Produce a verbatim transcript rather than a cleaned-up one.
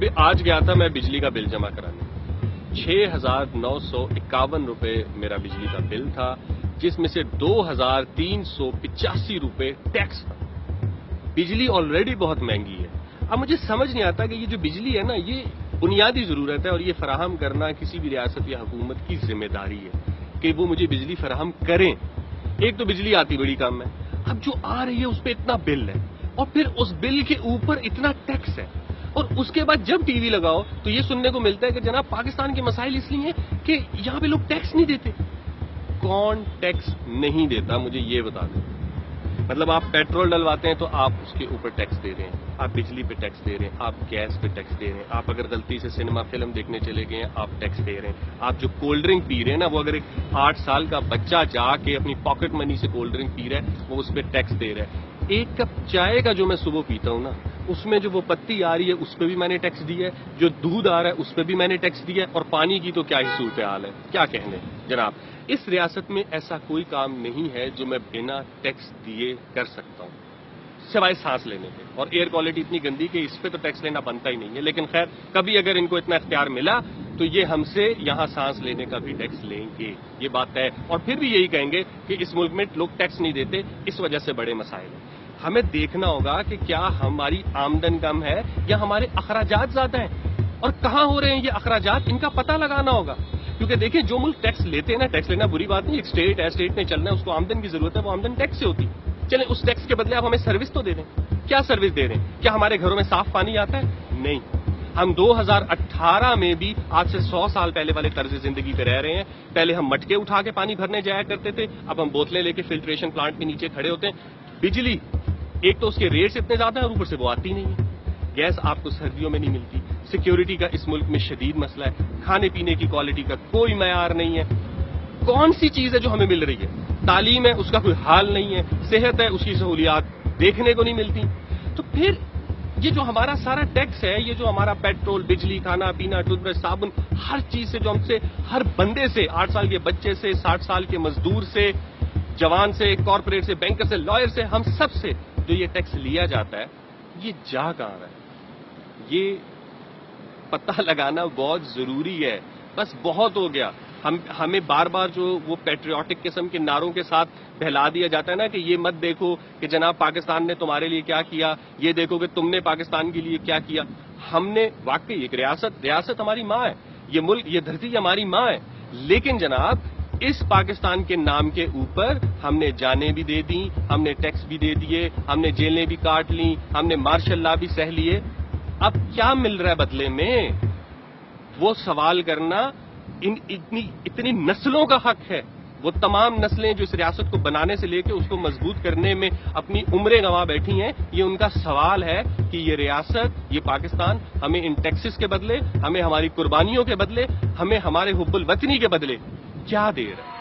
अभी आज गया था मैं बिजली का बिल जमा कराने, छह हजार नौ सौ इक्यावन रुपए मेरा बिजली का बिल था, जिसमें से दो हजार तीन सौ पिचासी रुपए टैक्स था। बिजली ऑलरेडी बहुत महंगी है। अब मुझे समझ नहीं आता कि ये जो बिजली है ना, ये बुनियादी जरूरत है और ये फराहम करना किसी भी रियासत या हुकूमत की जिम्मेदारी है कि वो मुझे बिजली फराहम करें। एक तो बिजली आती बड़ी कम है, अब जो आ रही है उस पर इतना बिल है और फिर उस बिल के ऊपर इतना टैक्स है, और उसके बाद जब टीवी लगाओ तो ये सुनने को मिलता है कि जनाब पाकिस्तान के मसाइल इसलिए कि यहां पे लोग टैक्स नहीं देते। कौन टैक्स नहीं देता मुझे ये बता दें। मतलब आप पेट्रोल डलवाते हैं तो आप उसके ऊपर टैक्स दे रहे हैं, आप बिजली पे टैक्स दे रहे हैं, आप गैस पे टैक्स दे रहे हैं, आप अगर गलती से सिनेमा फिल्म देखने चले गए हैं आप टैक्स दे रहे हैं, आप जो कोल्ड ड्रिंक पी रहे हैं ना, वो अगर एक आठ साल का बच्चा जाके अपनी पॉकेट मनी से कोल्ड ड्रिंक पी रहा है वो उस पर टैक्स दे रहा है। एक कप चाय का जो मैं सुबह पीता हूं ना, उसमें जो वो पत्ती आ रही है उस पर भी मैंने टैक्स दिया है, जो दूध आ रहा है उस पर भी मैंने टैक्स दिया है, और पानी की तो क्या ही सूरत हाल है, क्या कहने जनाब। इस रियासत में ऐसा कोई काम नहीं है जो मैं बिना टैक्स दिए कर सकता हूं, सिवाय सांस लेने के। और एयर क्वालिटी इतनी गंदी कि इस पे तो टैक्स लेना बनता ही नहीं है, लेकिन खैर कभी अगर इनको इतना इख्तियार मिला तो ये हमसे यहां सांस लेने का भी टैक्स लेंगे, ये बात है। और फिर भी यही कहेंगे कि इस मुल्क में लोग टैक्स नहीं देते, इस वजह से बड़े मसाइल हैं। हमें देखना होगा कि क्या हमारी आमदन कम है या हमारे अखराजात ज्यादा हैं, और कहां हो रहे हैं ये अखराजात, इनका पता लगाना होगा। क्योंकि देखिए जो मुल्क टैक्स लेते हैं ना, टैक्स लेना बुरी बात नहीं, एक स्टेट है, स्टेट में चलना है, उसको आमदन की जरूरत है, वो आमदन टैक्स से होती है। चलें उस टैक्स के बदले आप हमें सर्विस तो दे दें। क्या सर्विस दे रहे हैं? क्या हमारे घरों में साफ पानी आता है? नहीं। हम दो हजार अठारह में भी आज से सौ साल पहले वाले तर्ज जिंदगी पे रह रहे हैं। पहले हम मटके उठा के पानी भरने जाया करते थे, अब हम बोतलें लेके फिल्ट्रेशन प्लांट के नीचे खड़े होते हैं। बिजली एक तो उसके रेट्स इतने ज्यादा है और ऊपर से वो आती नहीं है। गैस आपको सर्दियों में नहीं मिलती। सिक्योरिटी का इस मुल्क में शदीद मसला है। खाने पीने की क्वालिटी का कोई मयार नहीं है। कौन सी चीज है जो हमें मिल रही है? तालीम है, उसका कोई हाल नहीं है। सेहत है, उसकी सहूलियात देखने को नहीं मिलती। तो फिर ये जो हमारा सारा टैक्स है, ये जो हमारा पेट्रोल, बिजली, खाना पीना, टूथब्रश, साबुन, हर चीज से जो हमसे, हर बंदे से, आठ साल के बच्चे से, साठ साल के मजदूर से, जवान से, कॉर्पोरेट से, बैंकर से, लॉयर से, हम सब से जो ये टैक्स लिया जाता है, ये जा कहां रहा है? ये पता लगाना बहुत जरूरी है। बस बहुत हो गया। हम हमें बार बार जो वो पैट्रियोटिक किस्म के नारों के साथ बहला दिया जाता है ना कि ये मत देखो कि जनाब पाकिस्तान ने तुम्हारे लिए क्या किया, ये देखो कि तुमने पाकिस्तान के लिए क्या किया। हमने वाकई एक रियासत रियासत हमारी माँ है, ये मुल्क, ये धरती हमारी माँ है, लेकिन जनाब इस पाकिस्तान के नाम के ऊपर हमने जानें भी दे दी, हमने टैक्स भी दे दिए, हमने जेलें भी काट ली, हमने मार्शल लॉ भी सह लिए। अब क्या मिल रहा है बदले में? वो सवाल करना इन इतनी इतनी नस्लों का हक है। वो तमाम नस्लें जो इस रियासत को बनाने से लेकर उसको मजबूत करने में अपनी उम्रें गंवा बैठी हैं, ये उनका सवाल है कि ये रियासत, ये पाकिस्तान हमें इन टैक्सेस के बदले, हमें हमारी कुर्बानियों के बदले, हमें हमारे हुब्बुल वतनी के बदले क्या दे रहा है।